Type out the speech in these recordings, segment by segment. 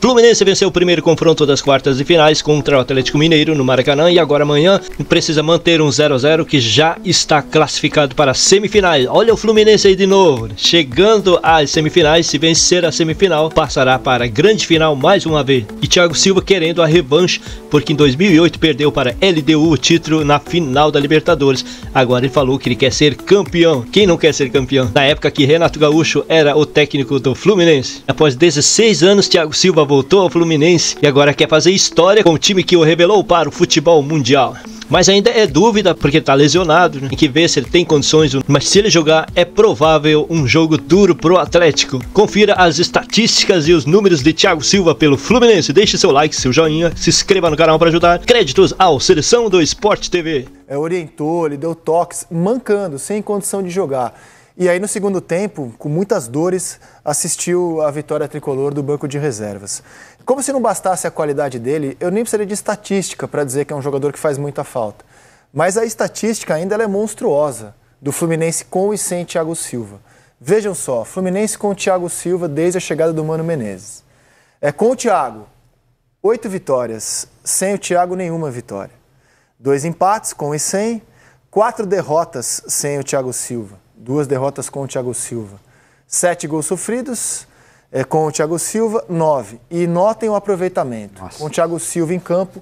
Fluminense venceu o primeiro confronto das quartas de finais contra o Atlético Mineiro no Maracanã e agora amanhã precisa manter um 0-0 que já está classificado para as semifinais. Olha o Fluminense aí de novo, chegando às semifinais. Se vencer a semifinal, passará para a grande final mais uma vez. E Thiago Silva querendo a revanche, porque em 2008 perdeu para LDU o título na final da Libertadores. Agora ele falou que ele quer ser campeão. Quem não quer ser campeão? Na época que Renato Gaúcho era o técnico do Fluminense. Após 16 anos, Thiago Silva voltou ao Fluminense e agora quer fazer história com o time que o revelou para o futebol mundial. Mas ainda é dúvida porque está lesionado, né? Tem que ver se ele tem condições, mas se ele jogar é provável um jogo duro pro Atlético. Confira as estatísticas e os números de Thiago Silva pelo Fluminense. Deixe seu like, seu joinha, se inscreva no canal para ajudar. Créditos ao Seleção do Sport TV. Orientou, ele deu toques, mancando, sem condição de jogar. E aí no segundo tempo, com muitas dores, assistiu a vitória tricolor do banco de reservas. Como se não bastasse a qualidade dele, eu nem precisaria de estatística para dizer que é um jogador que faz muita falta. Mas a estatística ainda ela é monstruosa, do Fluminense com e sem Thiago Silva. Vejam só, Fluminense com o Thiago Silva desde a chegada do Mano Menezes. Com o Thiago, 8 vitórias, sem o Thiago nenhuma vitória. 2 empates com e sem, 4 derrotas sem o Thiago Silva. 2 derrotas com o Thiago Silva. 7 gols sofridos com o Thiago Silva, 9. E notem o aproveitamento. Nossa. Com o Thiago Silva em campo,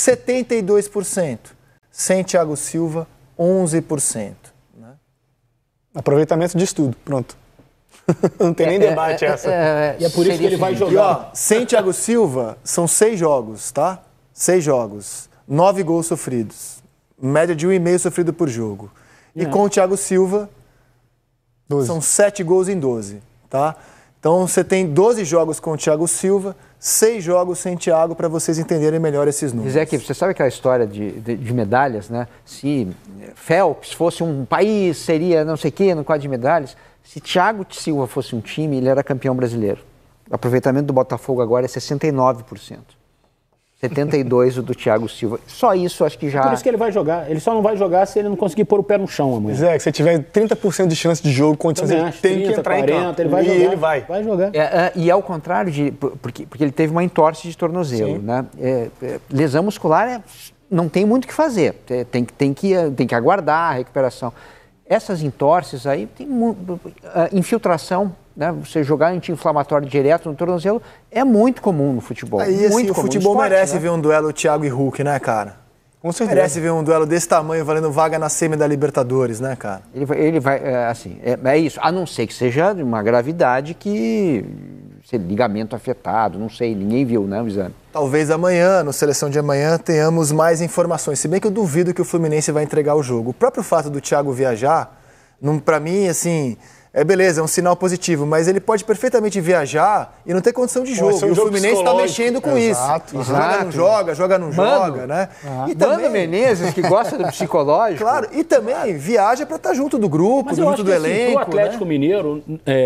72%. Sem Thiago Silva, 11%. Né? Aproveitamento de estudo, pronto. Não tem nem debate essa. E é por isso que ele vai jogar. E, ó, sem Thiago Silva, são 6 jogos, tá? 6 jogos. 9 gols sofridos. Média de 1,5 sofrido por jogo. E com o Thiago Silva... 12. São 7 gols em 12, tá? Então você tem 12 jogos com o Thiago Silva, 6 jogos sem Thiago, para vocês entenderem melhor esses números. Zé, você sabe aquela história de medalhas, né? Se Phelps fosse um país, seria não sei o quê, no quadro de medalhas. Se Thiago Silva fosse um time, ele era campeão brasileiro. O aproveitamento do Botafogo agora é 69%. 72% o do Thiago Silva. Só isso, acho que já... Por isso que ele vai jogar. Ele só não vai jogar se ele não conseguir pôr o pé no chão amanhã. Zé, que você tiver 30% de chance de jogo, condições, ele tem 30, que entrar 40, em campo. Ele vai jogar. Ele vai jogar. E ao contrário, porque ele teve uma entorse de tornozelo. Né? Lesão muscular não tem muito o que fazer. Tem que aguardar a recuperação. Essas entorses aí, tem infiltração, né? Você jogar anti-inflamatório direto no tornozelo é muito comum no futebol. Aí, muito o comum. futebol Esporte, merece né? ver um duelo Thiago e Hulk, né, cara? Com certeza. Merece ver um duelo desse tamanho valendo vaga na semi da Libertadores, né, cara? Ele vai assim, é isso. A não ser que seja de uma gravidade que... ligamento afetado, não sei, ninguém viu, né, o exame. Talvez amanhã, no Seleção de Amanhã, tenhamos mais informações. Se bem que eu duvido que o Fluminense vai entregar o jogo. O próprio fato do Thiago viajar, pra mim, assim... beleza, é um sinal positivo, mas ele pode perfeitamente viajar e não ter condição de jogo. E o Fluminense está mexendo com isso. Joga, não joga, né? E também Menezes, que gosta do psicológico. Claro, e também viaja para estar junto do grupo, junto do elenco. Assim, o Atlético Mineiro,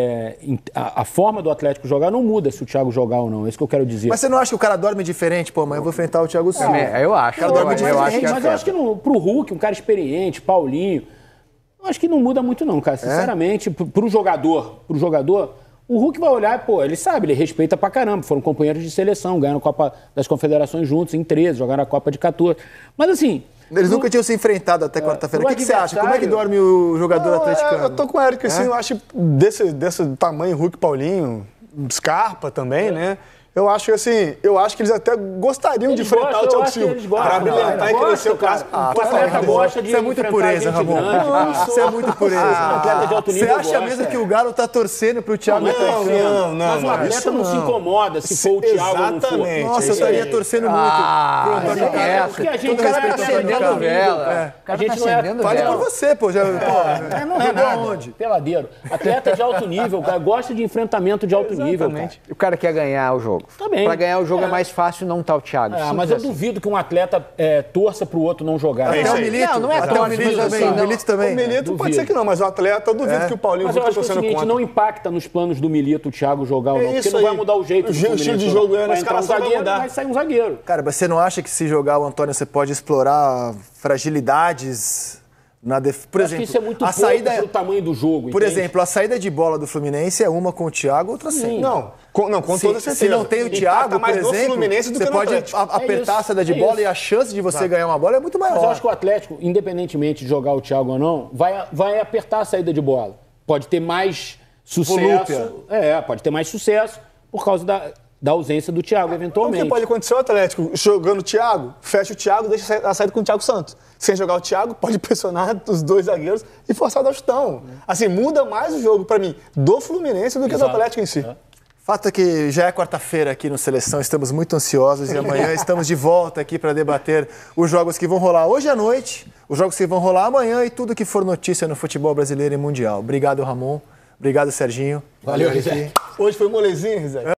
a forma do Atlético jogar não muda se o Thiago jogar ou não. É isso que eu quero dizer. Mas você não acha que o cara dorme diferente? Pô, amanhã eu vou enfrentar o Thiago Silva. Eu acho. Mas eu acho que pro Hulk, um cara experiente, Paulinho... Eu acho que não muda muito não, cara. Sinceramente, pro jogador, o Hulk vai olhar e, ele sabe, ele respeita pra caramba. Foram companheiros de seleção, ganharam a Copa das Confederações juntos em 13, jogaram a Copa de 14. Mas assim... Eles nunca tinham se enfrentado até quarta-feira. O que você acha? Como é que dorme o jogador atleticano? Eu tô com o Eric, assim, eu acho desse tamanho, Hulk, Paulinho, Scarpa também, né? Eu acho que eles até gostariam de enfrentar o Thiago Silva. Para habilitar e crescer o caso. O atleta gosta de... Isso é muito pureza, Ramon. Isso é muito pureza. Atleta de alto nível. Você acha mesmo que o Galo tá torcendo pro Thiago? Não. Mas o atleta não se incomoda se for o Thiago ou não for. Nossa, eu estaria torcendo muito. Porque a gente tá acendendo vela. A gente não é... Fale por você, pô. Não é nada. Peladeiro. Atleta de alto nível, o cara gosta de enfrentamento de alto nível. O cara quer ganhar o jogo. Também. Para ganhar o jogo é mais fácil não estar o Thiago. Mas eu duvido que um atleta torça pro outro não jogar. Até o Milito? Não é tão difícil assim. O Milito também. O Milito pode ser que não, mas o atleta eu duvido que o Paulinho vai torcendo contra. Mas eu acho que o seguinte, não impacta nos planos do Milito o Thiago jogar ou não, porque não vai mudar o jeito do Fluminense. O estilo de jogo vai entrar um zagueiro, vai sair um zagueiro. Cara, mas você não acha que se jogar o Antônio você pode explorar fragilidades Por exemplo, isso é muito a saída pro tamanho do jogo. Por exemplo, a saída de bola do Fluminense é uma com o Thiago, outra sem. Não, com toda certeza. Se não tem o Thiago, por exemplo, você pode apertar a saída de bola e a chance de você ganhar uma bola é muito maior. Mas eu acho que o Atlético, independentemente de jogar o Thiago ou não, vai apertar a saída de bola. Pode ter mais sucesso. Pode ter mais sucesso por causa da ausência do Thiago, eventualmente. O que pode acontecer o Atlético jogando o Thiago, fecha o Thiago, deixa a saída com o Thiago Santos. Sem jogar o Thiago, pode pressionar os dois zagueiros e forçar o dar chutão. Assim, muda mais o jogo, para mim, do Fluminense do que do Atlético em si. Fato é que já é quarta-feira aqui no Seleção, estamos muito ansiosos e amanhã estamos de volta aqui para debater os jogos que vão rolar hoje à noite, os jogos que vão rolar amanhã e tudo que for notícia no futebol brasileiro e mundial. Obrigado, Ramon. Obrigado, Serginho. Valeu, Rizé. Hoje foi molezinho, Rizé.